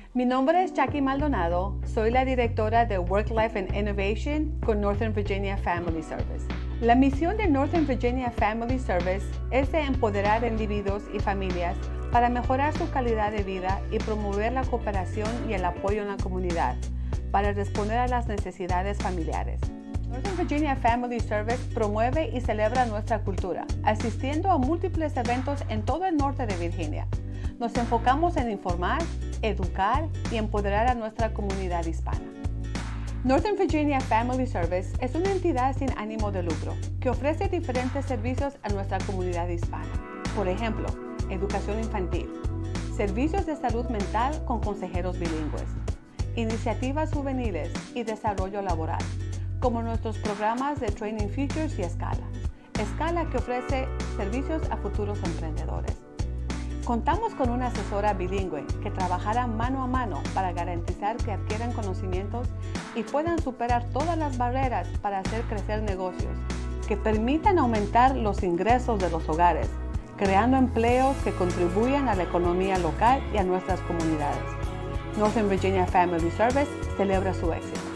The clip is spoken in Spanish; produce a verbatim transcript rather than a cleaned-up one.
Mi nombre es Jackie Maldonado, soy la directora de Work Life and Innovation con Northern Virginia Family Service. La misión de Northern Virginia Family Service es de empoderar individuos y familias para mejorar su calidad de vida y promover la cooperación y el apoyo en la comunidad para responder a las necesidades familiares. Northern Virginia Family Service promueve y celebra nuestra cultura, asistiendo a múltiples eventos en todo el norte de Virginia. Nos enfocamos en informar, educar y empoderar a nuestra comunidad hispana. Northern Virginia Family Service es una entidad sin ánimo de lucro que ofrece diferentes servicios a nuestra comunidad hispana. Por ejemplo, educación infantil, servicios de salud mental con consejeros bilingües, iniciativas juveniles y desarrollo laboral, como nuestros programas de Training Futures y Escala. Escala que ofrece servicios a futuros emprendedores. Contamos con una asesora bilingüe que trabajará mano a mano para garantizar que adquieran conocimientos y puedan superar todas las barreras para hacer crecer negocios que permitan aumentar los ingresos de los hogares, creando empleos que contribuyan a la economía local y a nuestras comunidades. Northern Virginia Family Service celebra su éxito.